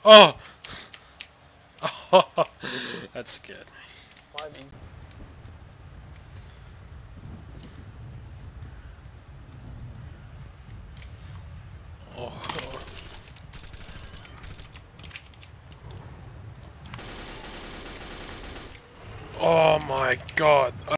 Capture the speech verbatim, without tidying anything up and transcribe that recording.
Oh! Oh, that scared me. Climbing. Oh. Oh my god.